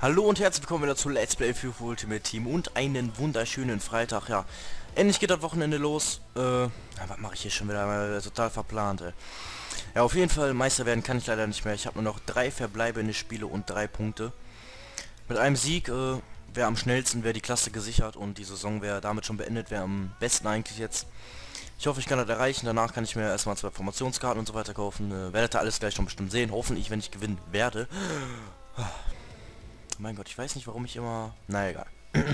Hallo und herzlich willkommen wieder zu Let's Play FIFA Ultimate Team und einen wunderschönen Freitag. Ja, endlich geht das Wochenende los. Was mache ich hier schon wieder? Total verplant, ey. Ja, auf jeden Fall Meister werden kann ich leider nicht mehr. Ich habe nur noch 3 verbleibende Spiele und 3 Punkte. Mit einem Sieg wäre am schnellsten, wäre die Klasse gesichert und die Saison wäre damit schon beendet, wäre am besten eigentlich jetzt. Ich hoffe, ich kann das erreichen. Danach kann ich mir erstmal 2 Formationskarten und so weiter kaufen. Werdet ihr alles gleich schon bestimmt sehen. Hoffentlich, wenn ich gewinnen werde. Mein Gott, ich weiß nicht, warum ich immer... Na egal.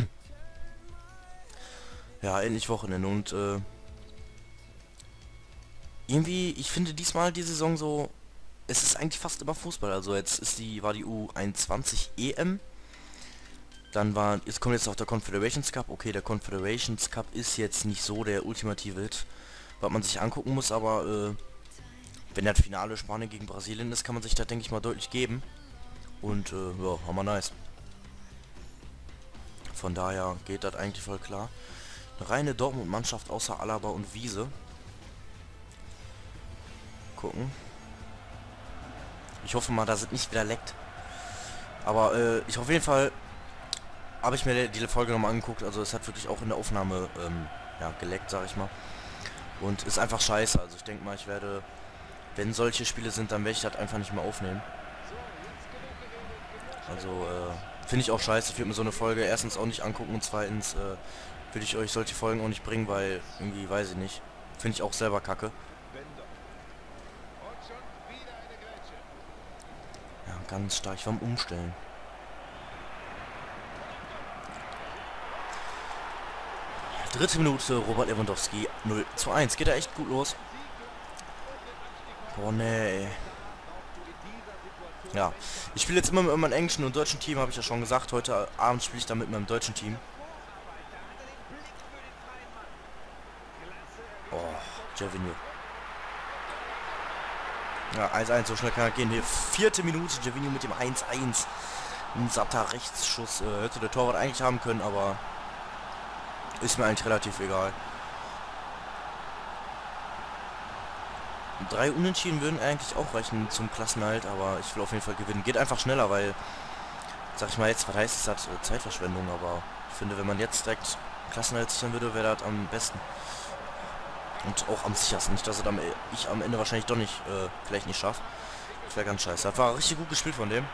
Ja, endlich Wochenende und irgendwie, ich finde diesmal die Saison so... Es ist eigentlich fast immer Fußball. Also jetzt war die U21 EM. Jetzt kommt jetzt auch der Confederations Cup. Okay, der Confederations Cup ist jetzt nicht so der ultimative Hit, was man sich angucken muss, aber wenn das Finale Spanien gegen Brasilien ist, kann man sich da, denke ich mal, deutlich geben. Und ja, hammer nice. Von daher geht das eigentlich voll klar. Eine reine Dortmund-Mannschaft außer Alaba und Wiese. Gucken. Ich hoffe mal, dass es nicht wieder leckt. Aber ich auf jeden Fall habe ich mir die Folge nochmal angeguckt. Also es hat wirklich auch in der Aufnahme ja, geleckt, sag ich mal. Und ist einfach scheiße. Also ich denke mal, ich werde, wenn solche Spiele sind, dann werde ich das einfach nicht mehr aufnehmen. Also finde ich auch scheiße. Ich würde mir so eine Folge erstens auch nicht angucken und zweitens würde ich euch solche Folgen auch nicht bringen, weil irgendwie, weiß ich nicht. Finde ich auch selber kacke. Ja, ganz stark. Ich war am Umstellen. Dritte Minute, Robert Lewandowski, 0:1. Geht da echt gut los. Boah, nee. Ja, ich spiele jetzt immer mit meinem englischen und deutschen Team, habe ich ja schon gesagt. Heute Abend spiele ich dann mit meinem deutschen Team. Oh, Gervinho. Ja, 1:1, so schnell kann er gehen. Hier, 4. Minute, Gervinho mit dem 1:1. Ein satter Rechtsschuss. Hätte der Torwart eigentlich haben können, aber ist mir eigentlich relativ egal. 3 Unentschieden würden eigentlich auch reichen zum Klassenerhalt, aber ich will auf jeden Fall gewinnen. Geht einfach schneller, weil, sag ich mal jetzt, was heißt es, hat Zeitverschwendung, aber ich finde, wenn man jetzt direkt Klassenerhalt sichern würde, wäre das am besten. Und auch am sichersten. Nicht, dass ich am Ende wahrscheinlich doch nicht, vielleicht nicht schaffe. Das wäre ganz scheiße. Das war richtig gut gespielt von dem.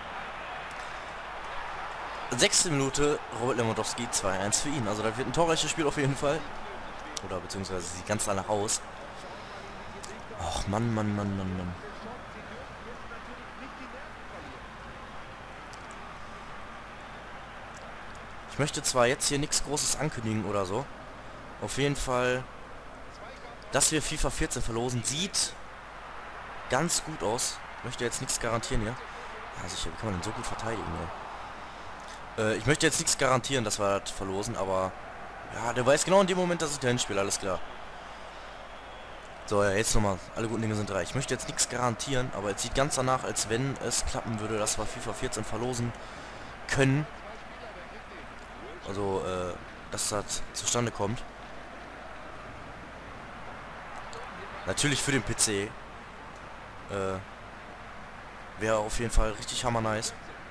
6. Minute, Robert Lewandowski, 2:1 für ihn. Also da wird ein torreiches Spiel auf jeden Fall. Oder beziehungsweise sieht ganz danach aus. Ach, Mann, Mann, Mann, Mann, Mann. Ich möchte zwar jetzt hier nichts Großes ankündigen oder so. Auf jeden Fall, dass wir FIFA 14 verlosen, sieht ganz gut aus. Ich möchte jetzt nichts garantieren hier. Ja, sicher, wie kann man denn so gut verteidigen, ja? Ich möchte jetzt nichts garantieren, dass wir das verlosen, aber ja, der weiß genau in dem Moment, dass ich dahin spiele, alles klar. So, ja, jetzt nochmal, alle guten Dinge sind 3. Ich möchte jetzt nichts garantieren, aber es sieht ganz danach, als wenn es klappen würde, dass wir FIFA 14 verlosen können. Also, dass das zustande kommt. Natürlich für den PC. Wäre auf jeden Fall richtig hammer nice.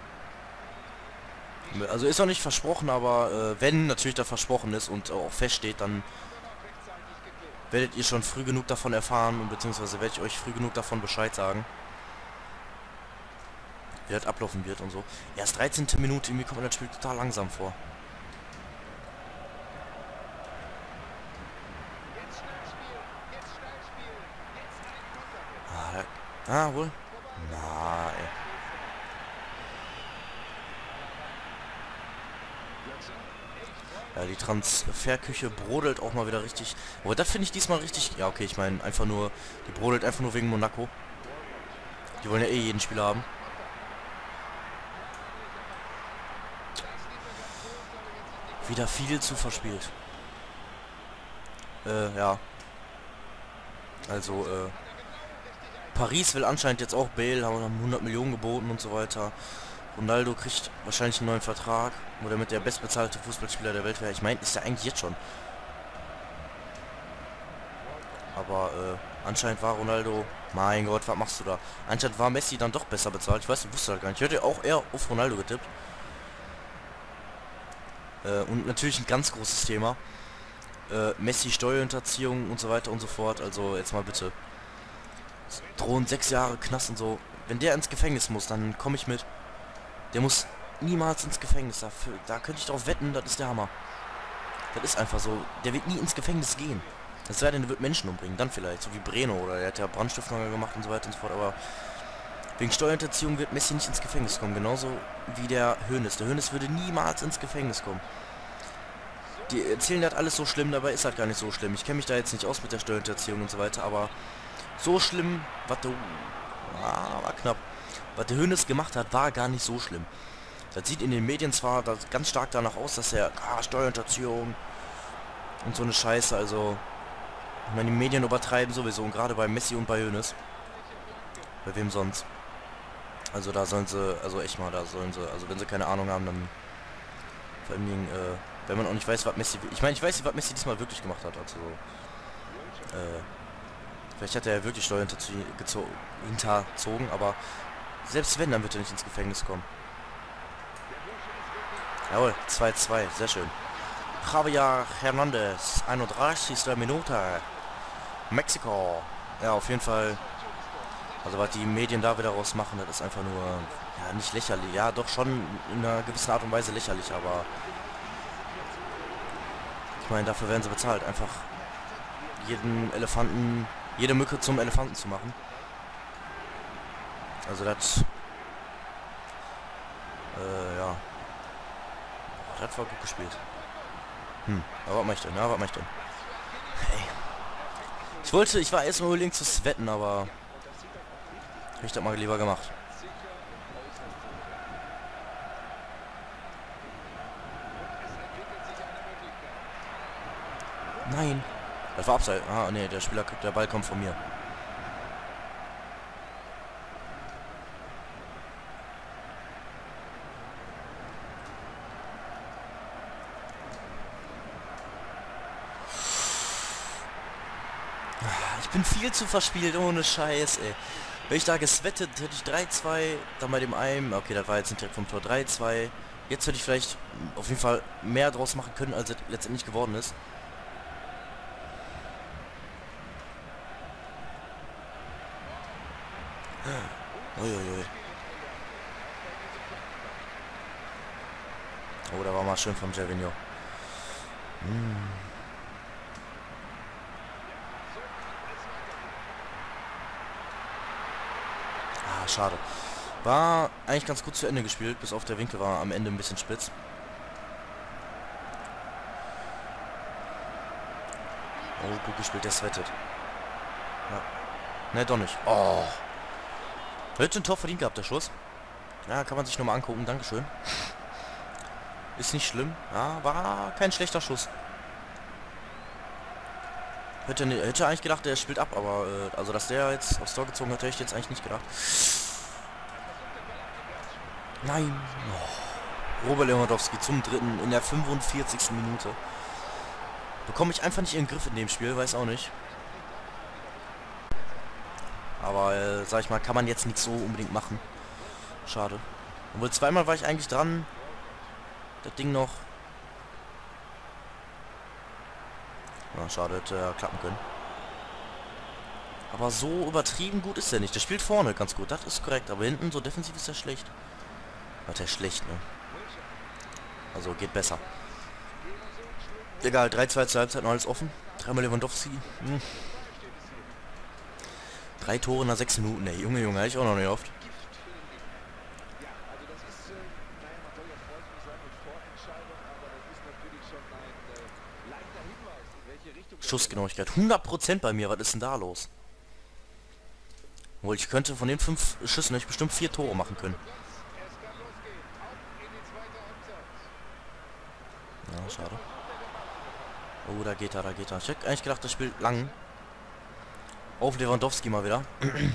Also ist noch nicht versprochen, aber wenn natürlich da versprochen ist und auch feststeht, dann werdet ihr schon früh genug davon erfahren und beziehungsweise werde ich euch früh genug davon Bescheid sagen, wie das ablaufen wird und so. Erst 13. Minute, irgendwie kommt mir das Spiel total langsam vor. Wohl. Nein. Ja, die Transferküche brodelt auch mal wieder richtig. Aber das finde ich diesmal richtig... Ja, okay, ich meine einfach nur... Die brodelt einfach nur wegen Monaco. Die wollen ja eh jeden Spieler haben. Wieder viel zu verspielt. Ja. Also, Paris will anscheinend jetzt auch Bale, haben 100 Millionen geboten und so weiter. Ronaldo kriegt wahrscheinlich einen neuen Vertrag, wo der mit der bestbezahlte Fußballspieler der Welt wäre. Ich meine, ist er eigentlich jetzt schon. Aber anscheinend war Ronaldo... Mein Gott, was machst du da? Anscheinend war Messi dann doch besser bezahlt. Ich weiß, ich wusste das gar nicht. Ich hätte auch eher auf Ronaldo getippt. Und natürlich ein ganz großes Thema. Messi, Steuerhinterziehung und so weiter und so fort. Also jetzt mal bitte. Es drohen 6 Jahre Knast und so. Wenn der ins Gefängnis muss, dann komme ich mit. Der muss niemals ins Gefängnis. Dafür, da könnte ich drauf wetten, das ist der Hammer. Das ist einfach so. Der wird nie ins Gefängnis gehen. Das sei denn, der wird Menschen umbringen. Dann vielleicht. So wie Breno oder der hat ja Brandstiftung gemacht und so weiter und so fort. Aber wegen Steuerhinterziehung wird Messi nicht ins Gefängnis kommen. Genauso wie der Hoeneß. Der Hoeneß würde niemals ins Gefängnis kommen. Die erzählen das alles so schlimm, dabei ist halt gar nicht so schlimm. Ich kenne mich da jetzt nicht aus mit der Steuerhinterziehung und so weiter, aber so schlimm, was der... war knapp. Was der Hoeneß gemacht hat, war gar nicht so schlimm. Das sieht in den Medien zwar ganz stark danach aus, dass er... Steuerhinterziehung und so eine Scheiße, also... Ich meine, die Medien übertreiben sowieso, und gerade bei Messi und bei Hoeneß. Bei wem sonst? Also da sollen sie... Also echt mal, da sollen sie... Also wenn sie keine Ahnung haben, dann... Vor allen Dingen, wenn man auch nicht weiß, was Messi... Ich meine, ich weiß nicht, was Messi diesmal wirklich gemacht hat. Also, vielleicht hat er ja wirklich Steuern hinterzogen, aber selbst wenn, dann wird er nicht ins Gefängnis kommen. Jawohl, 2-2, sehr schön. Javier Hernandez, 31. Minute. Mexiko. Ja, auf jeden Fall. Also was die Medien da wieder raus machen, das ist einfach nur... Ja, nicht lächerlich. Ja, doch schon in einer gewissen Art und Weise lächerlich, aber... Ich meine, dafür werden sie bezahlt, einfach jeden Elefanten, jede Mücke zum Elefanten zu machen. Also das, ja, das war gut gespielt. Aber was möchte ich denn? Ja, was möchte ich denn? Hey. Ich war erst mal überlegen zu wetten, aber hätte ich das mal lieber gemacht. Nein. Das war Abseits. Ah, nee, der Ball kommt von mir. Ich bin viel zu verspielt, ohne Scheiß, ey. Wenn ich da geswettet, hätte ich 3-2, dann bei dem einen, okay, das war jetzt ein Trick vom Tor, 3-2. Jetzt hätte ich vielleicht auf jeden Fall mehr draus machen können, als es letztendlich geworden ist. Uiuiui. Oh, da war mal schön vom Gervinho. Ah, schade. War eigentlich ganz gut zu Ende gespielt, bis auf der Winkel war am Ende ein bisschen spitz. Oh, gut gespielt, der sweatet. Ja. Ne, doch nicht. Oh. Hätte ein Tor verdient gehabt, der Schuss. Ja, kann man sich nochmal angucken, dankeschön. Ist nicht schlimm. Ja, war kein schlechter Schuss. Hätte eigentlich gedacht, der spielt ab, aber also dass der jetzt aufs Tor gezogen hat, hätte ich jetzt eigentlich nicht gedacht. Nein. Oh. Robert Lewandowski zum dritten in der 45. Minute. Bekomme ich einfach nicht in den Griff in dem Spiel, weiß auch nicht. Aber, sag ich mal, kann man jetzt nicht so unbedingt machen. Schade. Obwohl, zweimal war ich eigentlich dran. Das Ding noch. Na, schade, hätte klappen können. Aber so übertrieben gut ist er nicht. Der spielt vorne ganz gut, das ist korrekt. Aber hinten so defensiv ist er schlecht. Hat er schlecht, ne? Also geht besser. Egal, 3-2 zur Halbzeit, noch alles offen. 3-mal Lewandowski. 3 Tore nach 6 Minuten, ey. Junge, hätte ich auch noch nicht oft. Schussgenauigkeit. 100% bei mir, was ist denn da los? Obwohl, ich könnte von den 5 Schüssen hätte ich bestimmt 4 Tore machen können. Ja, schade. Oh, da geht er. Ich hätte eigentlich gedacht, das spielt lang. Auf Lewandowski mal wieder.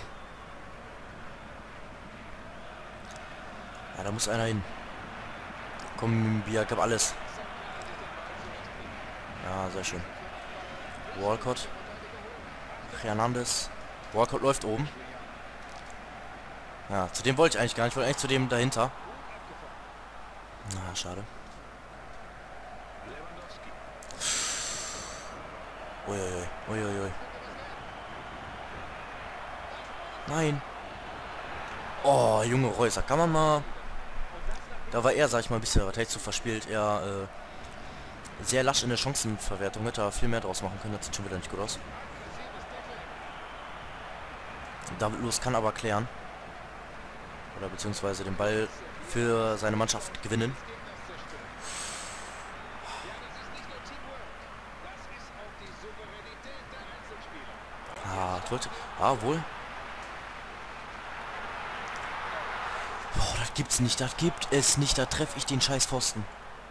Ja, da muss einer hin. Komm, Bia, gab alles. Ja, sehr schön. Walcott. Hernandez. Walcott läuft oben. Ja, zu dem wollte ich eigentlich gar nicht. Ich wollte eigentlich zu dem dahinter. Na, schade. Uiuiui, uiuiui. Nein. Oh, Junge Reusser, kann man mal... Da war er, sag ich mal, ein bisschen, was hätte ich so verspielt, er sehr lasch in der Chancenverwertung, hätte er viel mehr draus machen können, das sieht schon wieder nicht gut aus. David Lewis kann aber klären. Oder beziehungsweise den Ball für seine Mannschaft gewinnen. Ah, wollte... Ah, wohl. Boah, das gibt's nicht, das gibt es nicht, da treffe ich den scheiß Pfosten.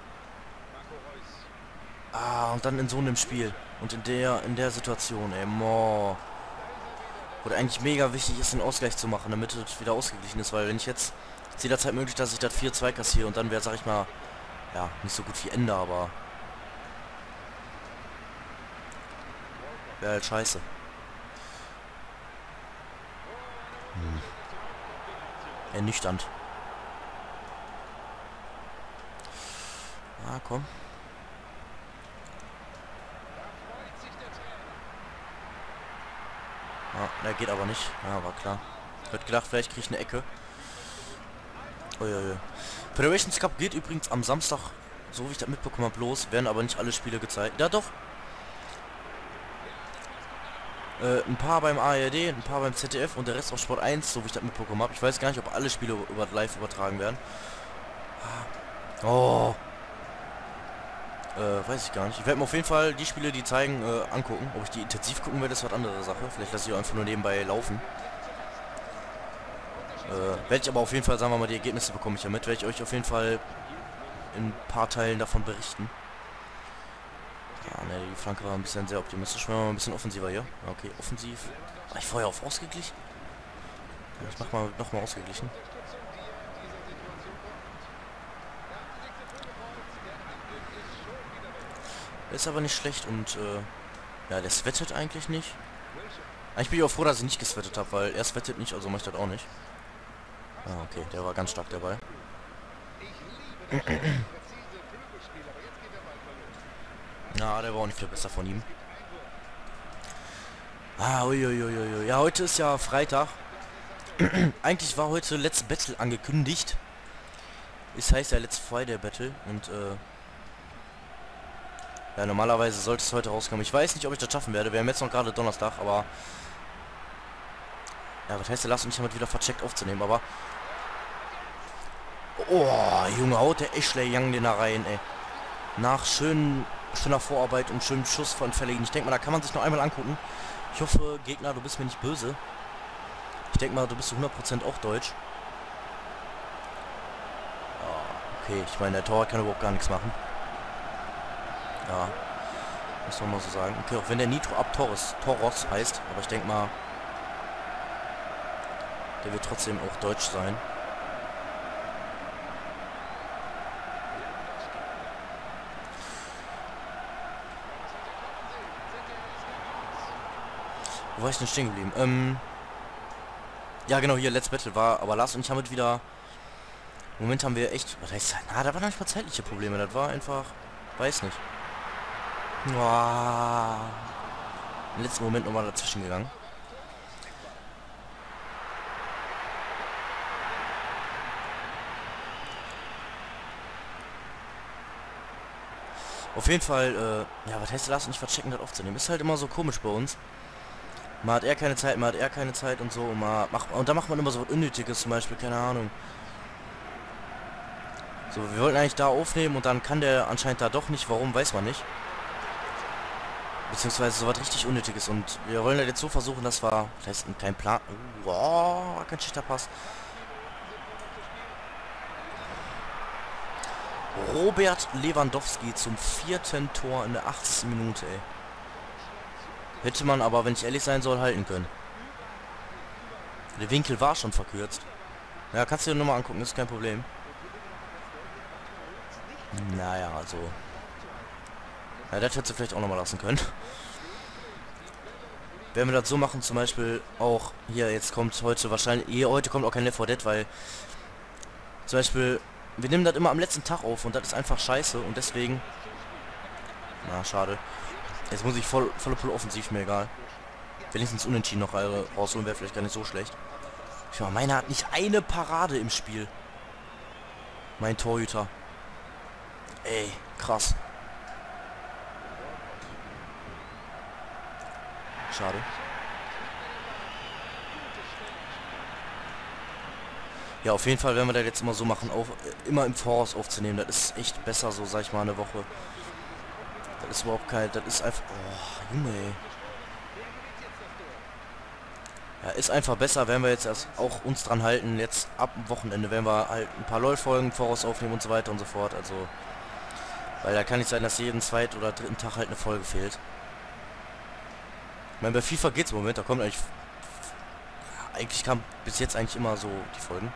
Ah, und dann in so einem Spiel. Und in der Situation, ey, mo. Wo eigentlich mega wichtig ist, den Ausgleich zu machen, damit es wieder ausgeglichen ist, weil wenn ich jetzt ist jederzeit möglich, dass ich das 4-2 kassiere und dann wäre, sag ich mal, ja, nicht so gut wie Ende, aber wäre halt scheiße. Ernüchternd. Ah, komm. Ah, der geht aber nicht. Ja, war klar. Ich hätte gedacht, vielleicht kriege ich eine Ecke. Uiuiui. Federations Cup geht übrigens am Samstag, so wie ich das mitbekommen habe, los. Werden aber nicht alle Spiele gezeigt. Ja, doch. Ein paar beim ARD, ein paar beim ZDF und der Rest auf Sport 1, so wie ich das mitbekommen habe. Ich weiß gar nicht, ob alle Spiele live übertragen werden. Oh. Weiß ich gar nicht. Ich werde mir auf jeden Fall die Spiele, die zeigen, angucken. Ob ich die intensiv gucken werde, ist was andere Sache. Vielleicht lasse ich auch einfach nur nebenbei laufen. Werde ich aber auf jeden Fall, sagen wir mal, die Ergebnisse bekomme ich ja mit. Werde ich euch auf jeden Fall in ein paar Teilen davon berichten. Ja, ne, die Flanke war ein bisschen sehr optimistisch. Wenn wir mal ein bisschen offensiver hier. Okay, offensiv. War ich vorher auf ausgeglichen? Ja, ich mach mal nochmal ausgeglichen. Ist aber nicht schlecht und ja, der sweatet eigentlich nicht. Eigentlich bin ich auch froh, dass ich nicht geswettet habe, weil er sweatet nicht, also mache ich das auch nicht. Ah, okay, der war ganz stark dabei. Ja, der war auch nicht viel besser von ihm. Ah, uiuiuiui. Ja, heute ist ja Freitag. Eigentlich war heute Let's Battle angekündigt. Es heißt ja Let's Friday Battle und ja, normalerweise sollte es heute rauskommen. Ich weiß nicht, ob ich das schaffen werde. Wir haben jetzt noch gerade Donnerstag, aber ja, was heißt, lasst uns damit wieder vercheckt aufzunehmen, aber oh, Junge, haut der Ashley Young den da rein, ey. Nach schöner Vorarbeit und schönem Schuss von Fälligen. Ich denke mal, da kann man sich noch einmal angucken. Ich hoffe, Gegner, du bist mir nicht böse. Ich denke mal, du bist zu 100% auch deutsch. Okay, ich meine, der Torwart kann überhaupt gar nichts machen. Ja, muss man mal so sagen. Okay, auch wenn der Nitro ab Toros heißt, aber ich denke mal, der wird trotzdem auch deutsch sein. Wo war ich denn stehen geblieben? Ja genau, hier Let's Battle war, aber Lars und ich haben mit wieder... Im Moment haben wir echt... Was heißt das? Na, da waren nicht mal zeitliche Probleme, das war einfach... Weiß nicht. Wow. Im letzten Moment nochmal dazwischen gegangen. Auf jeden Fall, ja, was heißt, lass uns nicht verchecken, das aufzunehmen. Ist halt immer so komisch bei uns. Mal hat er keine Zeit, mal hat er keine Zeit und so. Und da macht man immer so was Unnötiges, zum Beispiel, keine Ahnung. So, wir wollten eigentlich da aufnehmen und dann kann der anscheinend da doch nicht. Warum, weiß man nicht. Beziehungsweise so was richtig Unnötiges. Und wir wollen das jetzt so versuchen, dass wir... Das heißt, kein Plan... Oh, kein schlechter Pass. Robert Lewandowski zum 4. Tor in der 80. Minute, ey. Hätte man aber, wenn ich ehrlich sein soll, halten können. Der Winkel war schon verkürzt. Ja, kannst du dir nochmal angucken, ist kein Problem. Naja, also... Ja, das hätte du vielleicht auch nochmal lassen können. Wenn wir das so machen, zum Beispiel auch... Hier, jetzt kommt heute wahrscheinlich... Heute kommt auch kein Left 4 Dead, weil... Zum Beispiel... Wir nehmen das immer am letzten Tag auf und das ist einfach scheiße und deswegen... Na, schade. Jetzt muss ich volle Pulle offensiv, mir egal. Wenigstens unentschieden noch rausholen, wäre vielleicht gar nicht so schlecht. Ich meine, meiner hat nicht eine Parade im Spiel. Mein Torhüter. Ey, krass. Schade. Ja, auf jeden Fall werden wir das jetzt immer so machen, immer im Voraus aufzunehmen. Das ist echt besser so, sag ich mal, eine Woche. Das ist überhaupt kein... Das ist einfach... Oh, Junge, ey. Ja, ist einfach besser, wenn wir jetzt erst auch uns dran halten. Jetzt ab dem Wochenende werden wir halt ein paar LOL-Folgen voraus aufnehmen und so weiter und so fort. Also... Weil da kann nicht sein, dass jeden zweiten oder dritten Tag halt eine Folge fehlt. Ich meine, bei FIFA geht's im Moment, da kommt eigentlich... Ja, eigentlich kam bis jetzt eigentlich immer so die Folgen.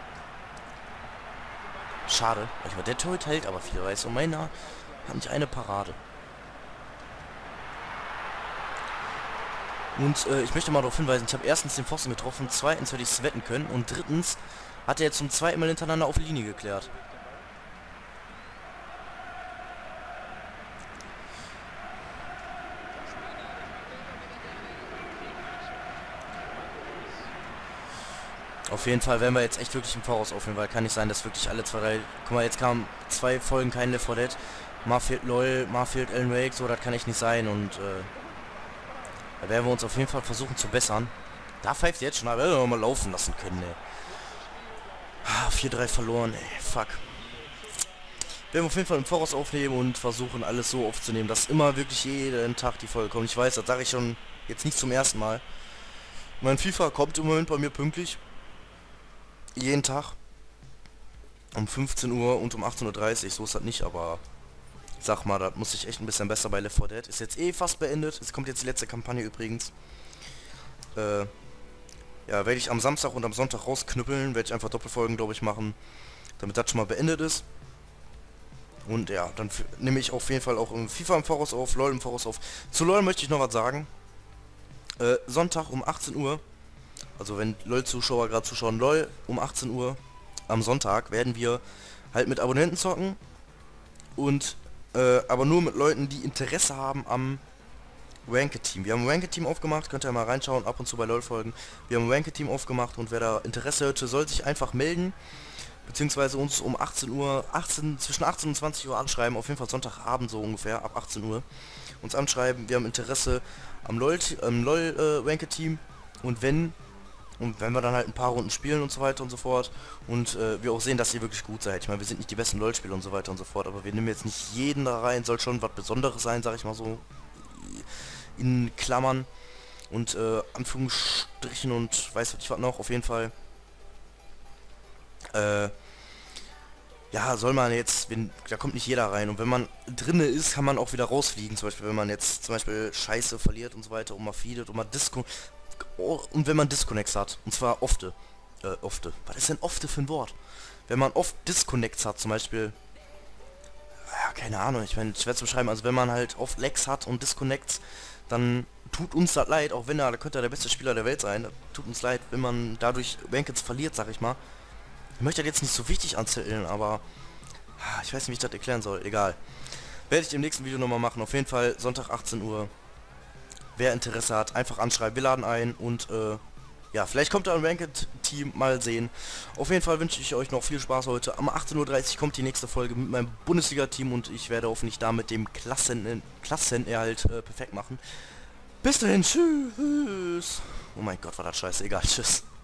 Schade. Ich meine, der Torhüter hält aber viel, weißt du. Meiner hat nicht eine Parade. Und ich möchte mal darauf hinweisen, ich habe erstens den Pfosten getroffen, zweitens hätte ich es wetten können und drittens hat er zum zweiten Mal hintereinander auf die Linie geklärt. Auf jeden Fall werden wir jetzt echt wirklich im Voraus aufnehmen, weil kann nicht sein, dass wirklich alle zwei, drei... Guck mal, jetzt kamen 2 Folgen kein Left 4 Dead. Mal fehlt LOL, mal fehlt Alan Wake, so, das kann echt nicht sein und da werden wir uns auf jeden Fall versuchen zu bessern. Da pfeift jetzt schon, aber wir werden mal laufen lassen können, ey. 4-3 verloren, ey, fuck. Wir werden auf jeden Fall im Voraus aufnehmen und versuchen alles so aufzunehmen, dass immer wirklich jeden Tag die Folge kommt. Ich weiß, das sage ich schon jetzt nicht zum ersten Mal. Mein FIFA kommt im Moment bei mir pünktlich. Jeden Tag. Um 15 Uhr und um 18:30 Uhr, so ist das nicht, aber... Sag mal, das muss ich echt ein bisschen besser bei Left 4 Dead. Ist jetzt eh fast beendet. Es kommt jetzt die letzte Kampagne übrigens. Ja, werde ich am Samstag und am Sonntag rausknüppeln. Werde ich einfach Doppelfolgen, glaube ich, machen. Damit das schon mal beendet ist. Und ja, dann nehme ich auf jeden Fall auch im FIFA im Voraus auf, LOL im Voraus auf. Zu LOL möchte ich noch was sagen. Sonntag um 18 Uhr. Also wenn LOL-Zuschauer gerade zuschauen, LOL um 18 Uhr am Sonntag werden wir halt mit Abonnenten zocken. Und aber nur mit Leuten, die Interesse haben am Ranked-Team. Wir haben ein Ranked-Team aufgemacht, könnt ihr mal reinschauen, ab und zu bei LOL-Folgen. Wir haben ein Ranked-Team aufgemacht und wer da Interesse hätte, soll sich einfach melden. Beziehungsweise uns um 18 Uhr, zwischen 18 und 20 Uhr anschreiben, auf jeden Fall Sonntagabend so ungefähr, ab 18 Uhr. Uns anschreiben, wir haben Interesse am LOL-Ranked-Team und wenn wir dann halt ein paar Runden spielen und so weiter und so fort und wir auch sehen, dass ihr wirklich gut seid. Ich meine, wir sind nicht die besten LOL-Spieler und so weiter und so fort, aber wir nehmen jetzt nicht jeden da rein, soll schon was Besonderes sein, sag ich mal so, in Klammern und Anführungsstrichen und weiß ich was noch, auf jeden Fall. Ja, soll man jetzt, da kommt nicht jeder rein und wenn man drinne ist, kann man auch wieder rausfliegen, zum Beispiel, wenn man jetzt zum Beispiel Scheiße verliert und so weiter und mal feedet und mal und wenn man Disconnects hat, und zwar ofte. Was ist denn ofte für ein Wort? Wenn man oft Disconnects hat, zum Beispiel, ja, keine Ahnung, ich meine, schwer zu beschreiben, also wenn man halt oft Lags hat und Disconnects, dann tut uns das leid, auch wenn da könnte er der beste Spieler der Welt sein, das tut uns leid, wenn man dadurch Rankeds verliert, sag ich mal. Ich möchte das jetzt nicht so wichtig anzählen, aber ich weiß nicht, wie ich das erklären soll, egal. Werde ich im nächsten Video nochmal machen, auf jeden Fall Sonntag 18 Uhr. Wer Interesse hat, einfach anschreiben, wir laden ein und ja, vielleicht kommt da ein Ranked-Team, mal sehen. Auf jeden Fall wünsche ich euch noch viel Spaß heute. Um 18:30 Uhr kommt die nächste Folge mit meinem Bundesliga-Team und ich werde hoffentlich damit dem Klassenerhalt perfekt machen. Bis dahin, tschüss. Oh mein Gott, war das scheiße, egal, tschüss.